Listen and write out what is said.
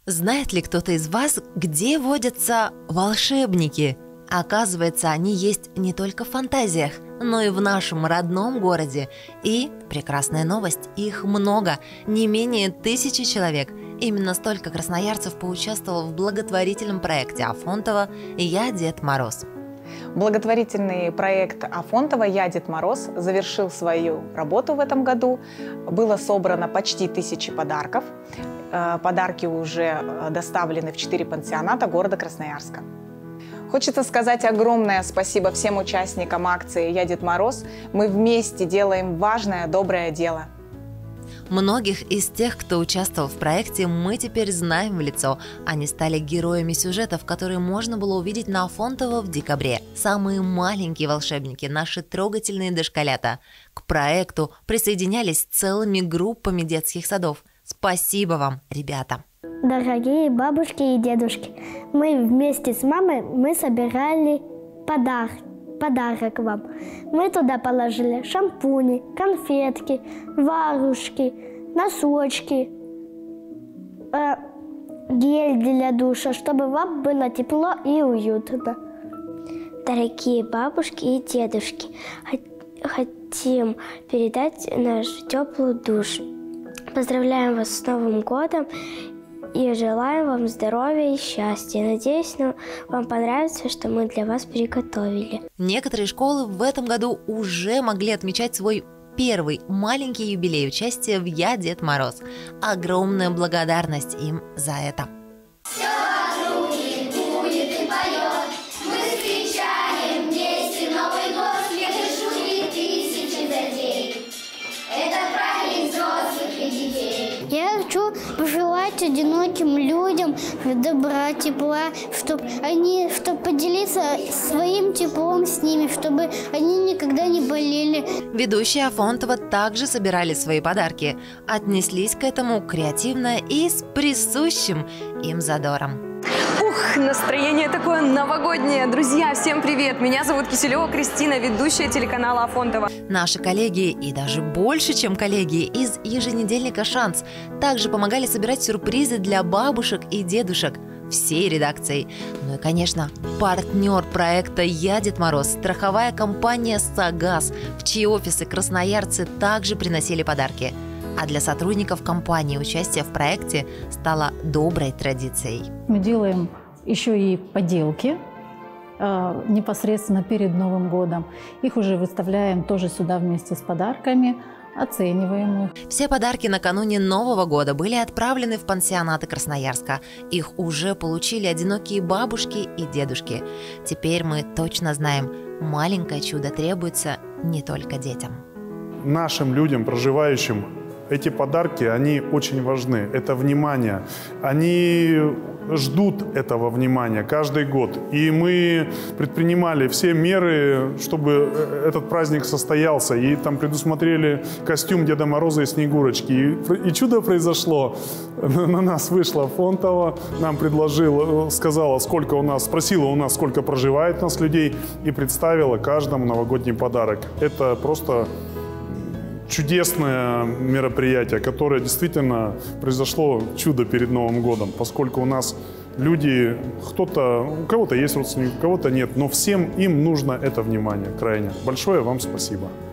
Знает ли кто-то из вас, где водятся волшебники? Оказывается, они есть не только в фантазиях, но и в нашем родном городе. И, прекрасная новость, их много, не менее 1000 человек. Именно столько красноярцев поучаствовало в благотворительном проекте Афонтова «Я Дед Мороз». Благотворительный проект Афонтова «Я Дед Мороз» завершил свою работу в этом году. Было собрано почти 1000 подарков. Подарки уже доставлены в 4 пансионата города Красноярска. Хочется сказать огромное спасибо всем участникам акции «Я Дед Мороз». Мы вместе делаем важное, доброе дело. Многих из тех, кто участвовал в проекте, мы теперь знаем в лицо. Они стали героями сюжетов, которые можно было увидеть на Афонтово в декабре. Самые маленькие волшебники, наши трогательные дошколята. К проекту присоединялись целыми группами детских садов. Спасибо вам, ребята! Дорогие бабушки и дедушки, мы вместе с мамой собирали подарок вам. Мы туда положили шампуни, конфетки, варушки, носочки, гель для душа, чтобы вам было тепло и уютно. Дорогие бабушки и дедушки, хотим передать наш теплый душ. Поздравляем вас с Новым годом и желаем вам здоровья и счастья. Надеюсь, вам понравится, что мы для вас приготовили. Некоторые школы в этом году уже могли отмечать свой первый маленький юбилей участия в «Я Дед Мороз». Огромная благодарность им за это. Я хочу пожелать одиноким людям добра, тепла, чтобы поделиться своим теплом с ними, чтобы они никогда не болели. Ведущие Афонтова также собирали свои подарки, отнеслись к этому креативно и с присущим им задором. Ух, настроение такое новогоднее. Друзья, всем привет! Меня зовут Киселева Кристина, ведущая телеканала Афонтова. Наши коллеги, и даже больше, чем коллеги, из еженедельника «Шанс» также помогали собирать сюрпризы для бабушек и дедушек всей редакцией. Ну и, конечно, партнер проекта «Я Дед Мороз» – страховая компания «Сагаз», в чьи офисы красноярцы также приносили подарки. А для сотрудников компании участие в проекте стало доброй традицией. Мы делаем еще и поделки непосредственно перед Новым годом. Их уже выставляем тоже сюда вместе с подарками, оцениваем их. Все подарки накануне Нового года были отправлены в пансионаты Красноярска. Их уже получили одинокие бабушки и дедушки. Теперь мы точно знаем, маленькое чудо требуется не только детям. Нашим людям, проживающим, эти подарки, они очень важны. Это внимание. Они ждут этого внимания каждый год. И мы предпринимали все меры, чтобы этот праздник состоялся. И там предусмотрели костюм Деда Мороза и Снегурочки. И чудо произошло. На нас вышла Афонтова, нам сказала, сколько у нас, спросила у нас, сколько проживает нас людей, и представила каждому новогодний подарок. Это просто чудесное мероприятие, которое действительно произошло чудо перед Новым годом, поскольку у нас люди, у кого-то есть родственники, у кого-то нет, но всем им нужно это внимание крайне. Большое вам спасибо.